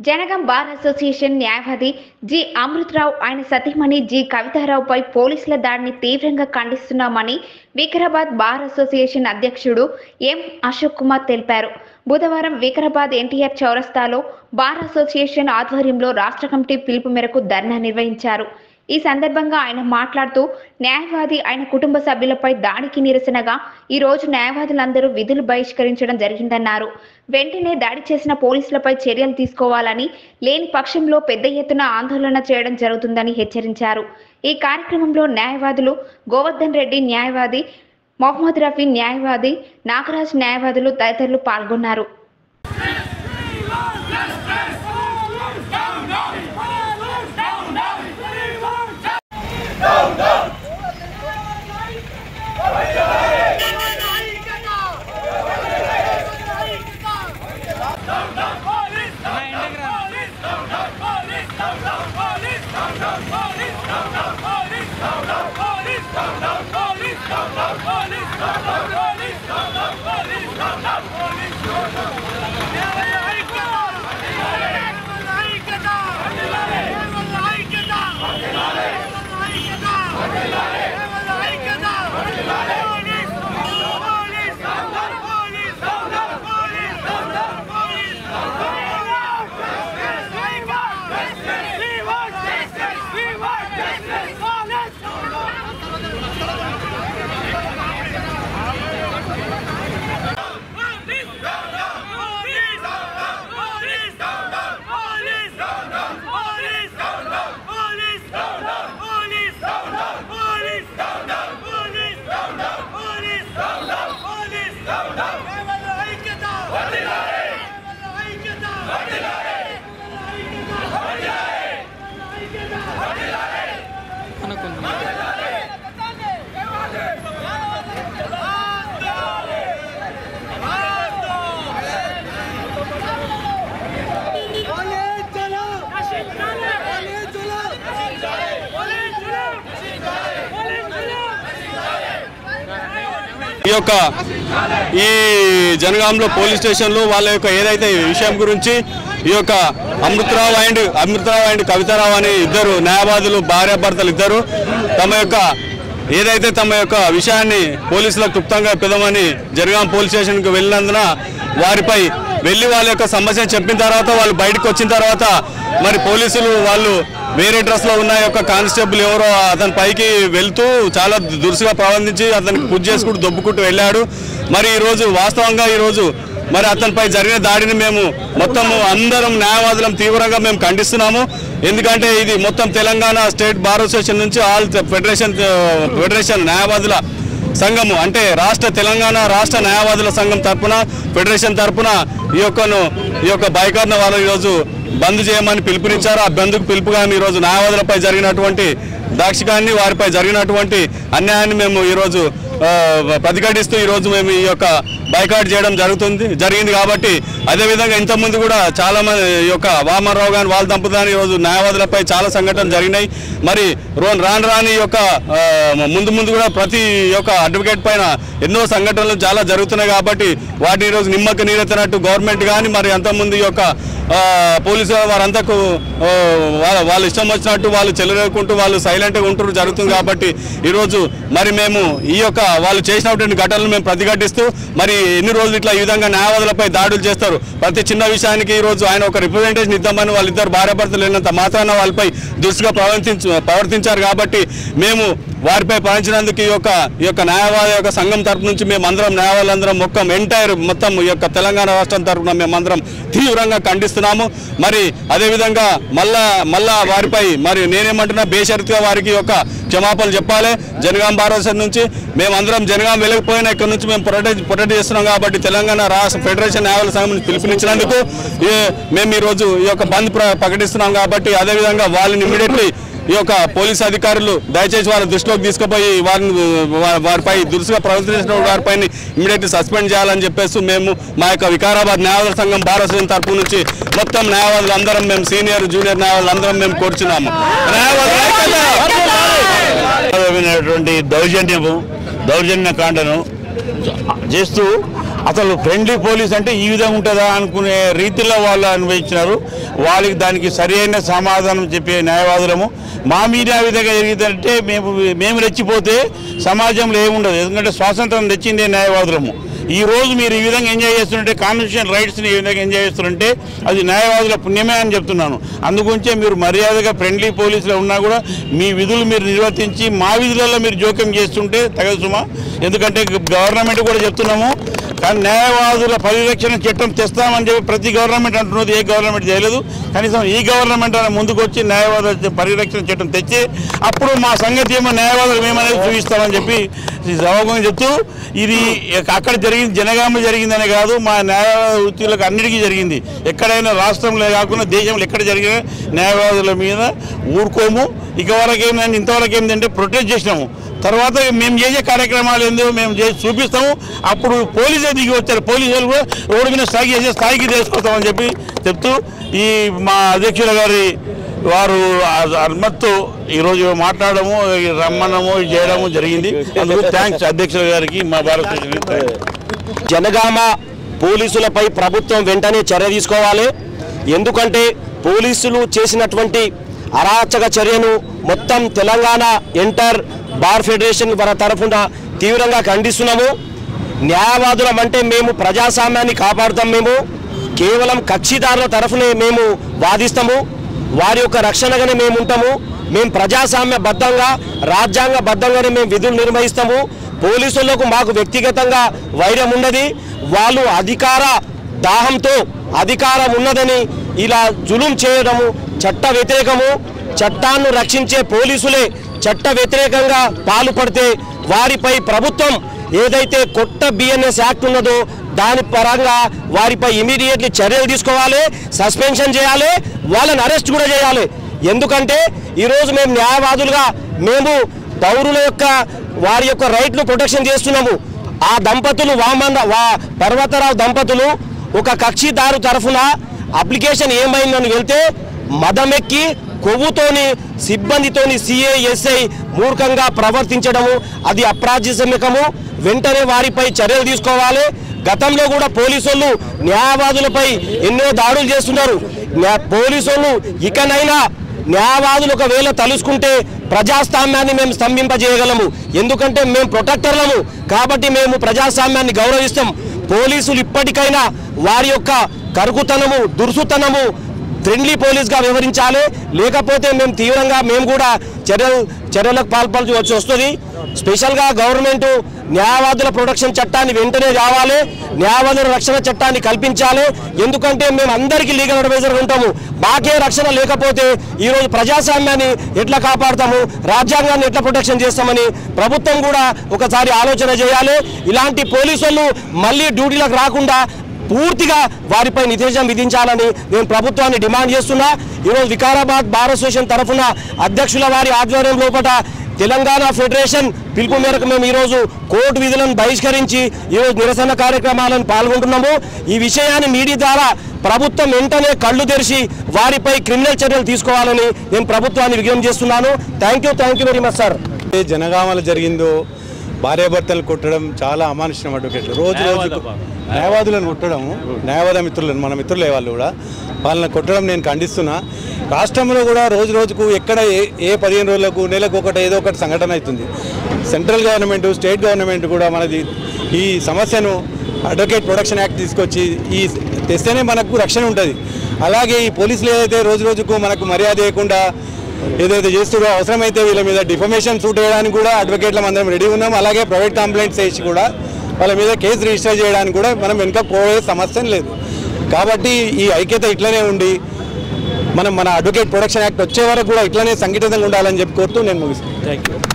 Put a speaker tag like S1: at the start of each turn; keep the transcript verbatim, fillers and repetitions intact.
S1: Jangaon bar association న్యాయవాది G Amrutharao ఆయన సతీమణి జి కవితారావుపై పోలీసుల దాడిని తీవ్రంగా ఖండిస్తున్నామని వికారాబాద్ బార్ అసోసియేషన్ అధ్యక్షుడు ఎం అశోక్ కుమార్ తెలిపారు. బుధవారం వికారాబాద్ ఎన్టీఆర్ చౌరస్తాలో బార్ అసోసియేషన్ ఆధ్వర్యంలో రాష్ట్ర కమిటీ పిలుపు మేరకు ధర్నా నిర్వహించారు. ఈ సందర్భంగా ఆయన మాట్లాడుతూ న్యాయవాది ఆయన కుటుంబ సభ్యులపై దాడికి నిరసనగా ఈ రోజు న్యాయవాదులందరూ విధులు బహిష్కరించడం జరిగిందన్నారు. వెంటనే దాడి చేసిన పోలీసులపై చర్యలు తీసుకోవాలని, లేని పక్షంలో పెద్ద ఎత్తున ఆందోళన చేయడం జరుగుతుందని హెచ్చరించారు. ఈ కార్యక్రమంలో న్యాయవాదులు గోవర్ధన్ రెడ్డి న్యాయవాది, మొహమ్మద్ రఫీ న్యాయవాది, నాగరాజ్ న్యాయవాదులు తదితరులు పాల్గొన్నారు.
S2: ఈ యొక్క ఈ జనగాంలో పోలీస్ స్టేషన్లో వాళ్ళ యొక్క ఏదైతే విషయం గురించి ఈ యొక్క అమృతరావు అండ్ అమృతరావు అండ్ కవితారావు అనే ఇద్దరు న్యాయవాదులు భార్యాభర్తలు ఇద్దరు తమ యొక్క ఏదైతే తమ యొక్క విషయాన్ని పోలీసులకు క్లుప్తంగా పిలవమని జనగాం పోలీస్ స్టేషన్కి వెళ్ళినందున వారిపై వెళ్ళి వాళ్ళ యొక్క సమస్యను చెప్పిన తర్వాత వాళ్ళు బయటకు వచ్చిన తర్వాత మరి పోలీసులు వాళ్ళు వేరే డ్రెస్లో ఉన్న యొక్క కానిస్టేబుల్ ఎవరో అతని పైకి వెళ్తూ చాలా దురుసుగా ప్రవర్తించి అతనికి పూజ చేసుకుంటూ దొబ్బుకుంటూ వెళ్ళాడు. మరి ఈరోజు వాస్తవంగా ఈరోజు మరి అతనిపై జరిగిన దాడిని మేము మొత్తము అందరం న్యాయవాదులం తీవ్రంగా మేము ఖండిస్తున్నాము. ఎందుకంటే ఇది మొత్తం తెలంగాణ స్టేట్ బార్ అసోసియేషన్ నుంచి ఆల్ ఫెడరేషన్ ఫెడరేషన్ న్యాయవాదుల సంఘము అంటే రాష్ట్ర తెలంగాణ రాష్ట్ర న్యాయవాదుల సంఘం తరఫున ఫెడరేషన్ తరఫున ఈ యొక్కను ఈ యొక్క బైకాట్ను వాళ్ళు ఈరోజు బంద్ చేయమని పిలుపునిచ్చారు. ఆ బంద్కు పిలుపుగా ఈరోజు న్యాయవాదులపై జరిగినటువంటి దాక్షికాన్ని వారిపై జరిగినటువంటి అన్యాయాన్ని మేము ఈరోజు ప్రతిఘటిస్తూ ఈరోజు మేము ఈ యొక్క బైకాట్ చేయడం జరుగుతుంది జరిగింది కాబట్టి అదేవిధంగా ఇంతకుముందు కూడా చాలామంది ఈ యొక్క వామనరావు గాని వాళ్ళ దంపతులు ఈరోజు న్యాయవాదులపై చాలా సంఘటనలు జరిగినాయి. మరి రోన్ రాను రాని యొక్క ముందు ముందు కూడా ప్రతి యొక్క అడ్వకేట్ పైన ఎన్నో సంఘటనలు చాలా జరుగుతున్నాయి కాబట్టి వాటిని ఈరోజు నిమ్మక నీరెత్తనట్టు గవర్నమెంట్ కానీ మరి అంతకుముందు ఈ యొక్క పోలీసు వారంతకు వాళ్ళు ఇష్టం వచ్చినట్టు వాళ్ళు చెలరేకుంటూ వాళ్ళు సైలెంట్గా ఉంటూ జరుగుతుంది కాబట్టి ఈరోజు మరి మేము ఈ యొక్క వాళ్ళు చేసినటువంటి ఘటనలు మేము ప్రతిఘటిస్తూ మరి ఎన్ని రోజులు ఇట్లా ఈ విధంగా న్యాయవాదులపై దాడులు చేస్తారు. ప్రతి చిన్న విషయానికి ఈరోజు ఆయన ఒక రిప్రజెంటేషన్ ఇద్దామని వాళ్ళిద్దరు భార్యాభర్తలు వెళ్ళినంత మాత్రాన వాళ్ళపై దురుసుగా ప్రవర్తించు ప్రవర్తించారు కాబట్టి మేము వారిపై పాలించినందుకు ఈ యొక్క ఈ యొక్క న్యాయవాద యొక్క సంఘం తరపు నుంచి మేమందరం న్యాయవాదులందరం మొత్తం ఎంటైర్ మొత్తం ఈ యొక్క తెలంగాణ రాష్ట్రం తరఫున మేమందరం తీవ్రంగా ఖండిస్తున్నాము. మరి అదేవిధంగా మళ్ళా మళ్ళా వారిపై మరి నేనేమంటున్నా బేషరతుగా వారికి యొక్క క్షమాపణలు చెప్పాలి. జనగాం బార్ అసోసియేషన్ నుంచి మేమందరం జనగాం వెళ్ళకపోయినా ఇక్కడ నుంచి మేము ప్రొటెక్ట్ ప్రొటెక్ట్ చేస్తున్నాం కాబట్టి తెలంగాణ రాష్ట్ర ఫెడరేషన్ న్యాయవాదుల సంఘం నుంచి పిలుపునిచ్చినందుకు మేము ఈరోజు ఈ యొక్క బంద్ ప్రకటిస్తున్నాం కాబట్టి అదేవిధంగా వాళ్ళని ఇమీడియట్లీ ఈ యొక్క పోలీస్ అధికారులు దయచేసి వాళ్ళ దృష్టిలోకి తీసుకుపోయి వారిని వారిపై దురుసుగా ప్రవర్తించిన వారిపై ఇమీడియట్లీ సస్పెండ్ చేయాలని చెప్పేసి మేము మా యొక్క వికారాబాద్ న్యాయవాదుల సంఘం బార్ అసోసియేషన్ తరపు నుంచి మొత్తం న్యాయవాదులు అందరం మేము సీనియర్ జూనియర్ న్యాయవాదులు అందరం మేము కోరుచున్నాము.
S3: దౌర్జన్యము దౌర్జన్య కాండను చేస్తూ అసలు ఫ్రెండ్లీ పోలీస్ అంటే ఈ విధంగా ఉంటుందా అనుకునే రీతిలో వాళ్ళు అనుభవించినారు. వాళ్ళకి దానికి సరైన సమాధానం చెప్పే న్యాయవాదులము. మా మీద ఆ విధంగా జరిగిందంటే మేము మేము రెచ్చిపోతే సమాజంలో ఏముండదు. ఎందుకంటే స్వాతంత్రం తెచ్చిందే న్యాయవాదులము. ఈ రోజు మీరు ఈ విధంగా ఎంజాయ్ చేస్తుంటే కాన్స్టిట్యూషన్ రైట్స్ని ఈ విధంగా ఎంజాయ్ చేస్తుంటే అది న్యాయవాదుల పుణ్యమే అని చెప్తున్నాను. అందుగురించే మీరు మర్యాదగా ఫ్రెండ్లీ పోలీసులో ఉన్నా కూడా మీ విధులు మీరు నిర్వర్తించి మా విధులలో మీరు జోక్యం చేస్తుంటే తగదు సుమా. ఎందుకంటే గవర్నమెంట్ కూడా చెప్తున్నాము, కానీ న్యాయవాదుల పరిరక్షణ చట్టం తెస్తామని చెప్పి ప్రతి గవర్నమెంట్ అంటున్నది, ఏ గవర్నమెంట్ చేయలేదు. కనీసం ఈ గవర్నమెంట్ అని ముందుకు వచ్చి న్యాయవాదుల పరిరక్షణ చట్టం తెచ్చి అప్పుడు మా సంగతి ఏమో న్యాయవాదులు మేమనేది చూపిస్తామని చెప్పి సభాముఖంగా చెప్తూ, ఇది అక్కడ జరిగింది జనగామ జరిగిందనే కాదు, మా న్యాయవాద వృత్తులకు అన్నిటికీ జరిగింది. ఎక్కడైనా రాష్ట్రంలో కాకుండా దేశంలో ఎక్కడ జరిగిన న్యాయవాదుల మీద ఊరుకోము. ఇక వరకు ఏమైనా ఇంతవరకు ఏంటంటే ప్రొటెస్ట్ చేసినాము. తర్వాత మేము చేసే కార్యక్రమాలు ఏందో మేము చేసి చూపిస్తాము. అప్పుడు పోలీసులు దిగి వచ్చారు, పోలీసులు కూడా రోడ్డు మీద స్థాయి చేసే స్థాయికి తీసుకొస్తామని చెప్పి చెప్తూ ఈ మా అధ్యక్షుల గారి వారు అనుమతితో ఈరోజు మాట్లాడము, రమ్మనము చేయడము జరిగింది. అందుకు థ్యాంక్స్ అధ్యక్షుల గారికి, మా భారత
S4: జనగామ పోలీసులపై ప్రభుత్వం వెంటనే చర్య తీసుకోవాలి. ఎందుకంటే పోలీసులు చేసినటువంటి అరాచక చర్యను మొత్తం తెలంగాణ ఎంటర్ బార్ ఫెడరేషన్ వారి తరఫున తీవ్రంగా ఖండిస్తున్నాము. న్యాయవాదులం అంటే మేము ప్రజాస్వామ్యాన్ని కాపాడుతాం. మేము కేవలం కక్షిదారుల తరఫునే మేము వాదిస్తాము. వారి యొక్క రక్షణగానే మేము ఉంటాము. మేము ప్రజాస్వామ్య బద్ధంగా రాజ్యాంగ బద్ధంగానే మేము విధులు నిర్వహిస్తాము. పోలీసులకు మాకు వ్యక్తిగతంగా వైరం ఉన్నది. వాళ్ళు అధికార దాహంతో అధికారం ఉన్నదని ఇలా జులుం చేయడము చట్ట వ్యతిరేకము. చట్టాన్ని రక్షించే పోలీసులే చట్ట వ్యతిరేకంగా పాల్పడితే వారిపై ప్రభుత్వం ఏదైతే కొత్త బిఎన్ఎస్ యాక్ట్ ఉన్నదో దాని పరంగా వారిపై ఇమీడియట్లీ చర్యలు తీసుకోవాలి, సస్పెన్షన్ చేయాలి, వాళ్ళని అరెస్ట్ కూడా చేయాలి. ఎందుకంటే ఈరోజు మేము న్యాయవాదులుగా మేము పౌరుల యొక్క వారి యొక్క రైట్ను ప్రొటెక్షన్ చేస్తున్నాము. ఆ దంపతులు వామన్ వా పర్వతరావు దంపతులు ఒక కక్షిదారు తరఫున అప్లికేషన్ ఏమైందని వెళ్తే మదమెక్కి కొవ్వుతోని సిబ్బందితోని సిఐ ఎస్ఐ మూర్ఖంగా ప్రవర్తించడము అది అప్రాజ్యసమికము. వెంటనే వారిపై చర్యలు తీసుకోవాలి. గతంలో కూడా పోలీసులు న్యాయవాదులపై ఎన్నో దాడులు చేస్తున్నారు. పోలీసులు ఇకనైనా న్యాయవాదులు ఒకవేళ తలుసుకుంటే ప్రజాస్వామ్యాన్ని మేము స్తంభింపజేయగలము. ఎందుకంటే మేము ప్రొటెక్టర్లము కాబట్టి మేము ప్రజాస్వామ్యాన్ని గౌరవిస్తాం. పోలీసులు ఇప్పటికైనా వారి యొక్క కరుకుతనము దురుసుతనము ఫ్రెండ్లీ పోలీస్గా వ్యవహరించాలి. లేకపోతే మేము తీవ్రంగా మేము కూడా చర్యలు చర్యలకు పాల్పడాల్సి వస్తుంది. స్పెషల్గా గవర్నమెంట్ న్యాయవాదుల ప్రొటెక్షన్ చట్టాన్ని వెంటనే రావాలి, న్యాయవాదుల రక్షణ చట్టాన్ని కల్పించాలి. ఎందుకంటే మేము అందరికీ లీగల్ అడ్వైజర్గా ఉంటాము. మాకే రక్షణ లేకపోతే ఈరోజు ప్రజాస్వామ్యాన్ని ఎట్లా కాపాడుతాము, రాజ్యాంగాన్ని ఎట్లా ప్రొటెక్షన్ చేస్తామని ప్రభుత్వం కూడా ఒకసారి ఆలోచన చేయాలి. ఇలాంటి పోలీసులు మళ్ళీ డ్యూటీలకు రాకుండా పూర్తిగా వారిపై నిషేధం విధించాలని నేను ప్రభుత్వాన్ని డిమాండ్ చేస్తున్నా. ఈరోజు వికారాబాద్ బార్ అసోసియేషన్ తరఫున అధ్యక్షుల వారి ఆధ్వర్యం లోపల తెలంగాణ ఫెడరేషన్ పిలుపు మేరకు మేము ఈరోజు కోర్టు విధులను బహిష్కరించి ఈరోజు నిరసన కార్యక్రమాలను పాల్గొంటున్నాము. ఈ విషయాన్ని మీడియా ద్వారా ప్రభుత్వం వెంటనే కళ్ళు తెరిచి వారిపై క్రిమినల్ చర్యలు తీసుకోవాలని నేను ప్రభుత్వాన్ని విజ్ఞప్తి చేస్తున్నాను. Thank you thank you very much sir.
S5: జనగామలో జరిగిందో భార్యాభర్తలు కొట్టడం చాలా అమానుష్యం. అడ్వకేట్లు రోజు రోజు న్యాయవాదులను కొట్టడం, న్యాయవాద మిత్రులను మన మిత్రులే వాళ్ళు కూడా వాళ్ళని కొట్టడం నేను ఖండిస్తున్నా. రాష్ట్రంలో కూడా రోజు రోజుకు ఎక్కడ ఏ ఏ పదిహేను రోజులకు నెలకు ఒకటి ఏదో ఒకటి సంఘటన అవుతుంది. సెంట్రల్ గవర్నమెంట్ స్టేట్ గవర్నమెంట్ కూడా మనది ఈ సమస్యను అడ్వకేట్ ప్రొటెక్షన్ యాక్ట్ తీసుకొచ్చి ఈ తెస్తేనే మనకు రక్షణ ఉంటుంది. అలాగే ఈ పోలీసులు ఏదైతే రోజు రోజుకు మనకు మర్యాద చేయకుండా ఏదైతే చేస్తారో అవసరమైతే వీళ్ళ మీద డిఫమేషన్ సూట్ చేయడానికి కూడా అడ్వకేట్ల అందరం రెడీ ఉన్నాం. అలాగే ప్రైవేట్ కంప్లైంట్స్ వేసి కూడా వాళ్ళ మీద కేసు రిజిస్టర్ చేయడానికి కూడా మనం వెనుక పోయే సమస్య లేదు. కాబట్టి ఈ ఐక్యత ఇట్లనే ఉండి మనం మన అడ్వకేట్ ప్రొటెక్షన్ యాక్ట్ వచ్చే వరకు కూడా ఇట్లనే సంఘటితంగా ఉండాలని చెప్పి కోరుతూ నేను ముగిస్తాను. Thank you.